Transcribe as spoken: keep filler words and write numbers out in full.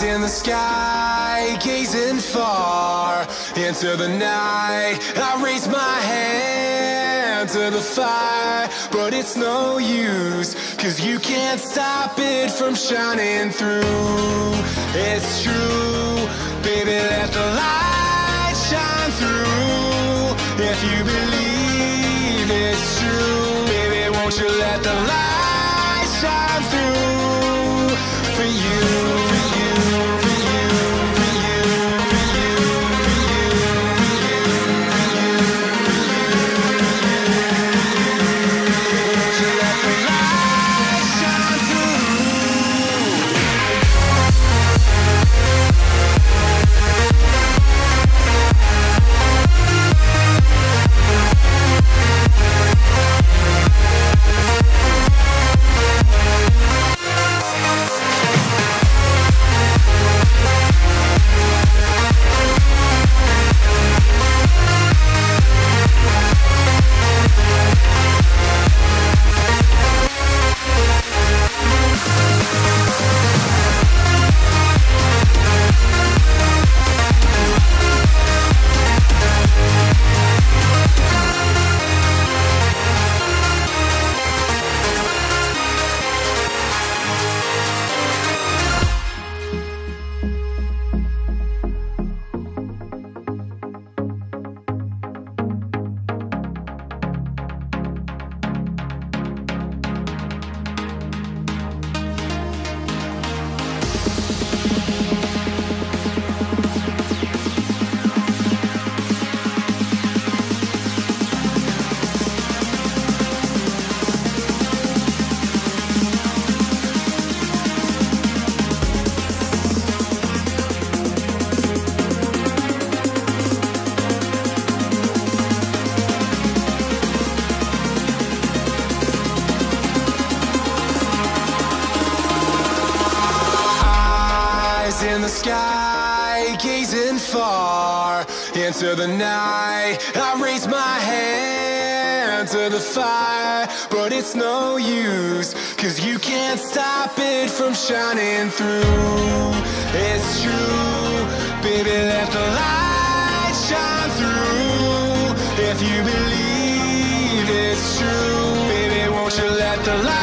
In the sky, gazing far into the night, I raise my hand to the fire, but it's no use, cause you can't stop it from shining through. It's true, baby, let the light shine through. If you believe it's true, baby, won't you let the light shine through for you. In the sky, gazing far into the night, I raise my hand to the fire, but it's no use, cause you can't stop it from shining through. It's true, baby, let the light shine through. If you believe it's true, baby, won't you let the light